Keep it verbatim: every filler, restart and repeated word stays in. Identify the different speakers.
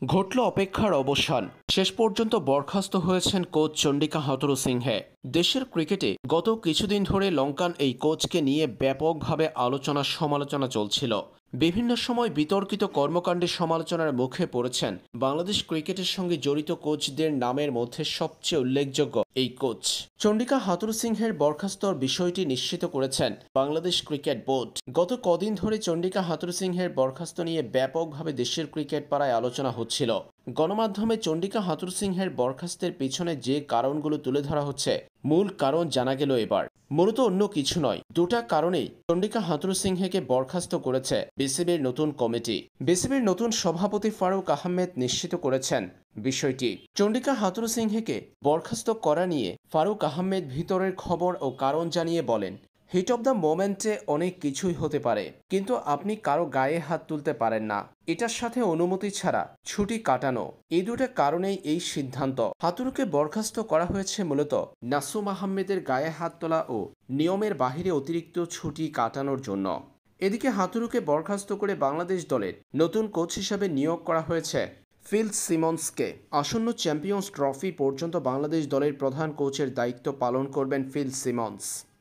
Speaker 1: ঘটল অপেক্ষার অবসান। শেষ পর্যন্ত বরখাস্ত হয়েছেন কোচ চন্ডিকা হাথুরুসিংহে। দেশের ক্রিকেটে গত কিছুদিন ধরে লঙ্কান এই কোচকে নিয়ে ব্যাপকভাবে আলোচনা সমালোচনা চলছিল। বিভিন্ন সময় বিতর্কিত কর্মকাণ্ডের সমালোচনার মুখে পড়েছেন বাংলাদেশ ক্রিকেটের সঙ্গে জড়িত কোচদের নামের মধ্যে সবচেয়ে উল্লেখযোগ্য এই কোচ। চন্ডিকা হাথুরুসিংহের বরখাস্তর বিষয়টি নিশ্চিত করেছেন বাংলাদেশ ক্রিকেট বোর্ড। গত কদিন ধরে চন্ডিকা হাথুরুসিংহের বরখাস্ত নিয়ে ব্যাপকভাবে দেশের ক্রিকেট পাড়ায় আলোচনা হচ্ছিল। গণমাধ্যমে চন্ডিকা হাথুরুসিংহের বরখাস্তের পিছনে যে কারণগুলো তুলে ধরা হচ্ছে, মূল কারণ জানা গেল এবার। মূলত অন্য কিছু নয়, দুটা কারণেই চন্ডিকা হাথুরুসিংহেকে বরখাস্ত করেছে বিসিবির নতুন কমিটি। বিসিবির নতুন সভাপতি ফারুক আহমেদ নিশ্চিত করেছেন বিষয়টি। চন্ডিকা হাথুরুসিংহেকে বরখাস্ত করা নিয়ে ফারুক আহমেদ ভিতরের খবর ও কারণ জানিয়ে বলেন, হিট অব দ্য মোমেন্টে অনেক কিছুই হতে পারে, কিন্তু আপনি কারো গায়ে হাত তুলতে পারেন না। এটার সাথে অনুমতি ছাড়া ছুটি কাটানো, এই দুটো কারণেই এই সিদ্ধান্ত। হাথুরুকে বরখাস্ত করা হয়েছে মূলত নাসুম আহমেদের গায়ে হাত তোলা ও নিয়মের বাহিরে অতিরিক্ত ছুটি কাটানোর জন্য। এদিকে হাথুরুকে বরখাস্ত করে বাংলাদেশ দলের নতুন কোচ হিসেবে নিয়োগ করা হয়েছে ফিল সিমন্সকে। আসন্ন চ্যাম্পিয়ন্স ট্রফি পর্যন্ত বাংলাদেশ দলের প্রধান কোচের দায়িত্ব পালন করবেন ফিল সিমন্স।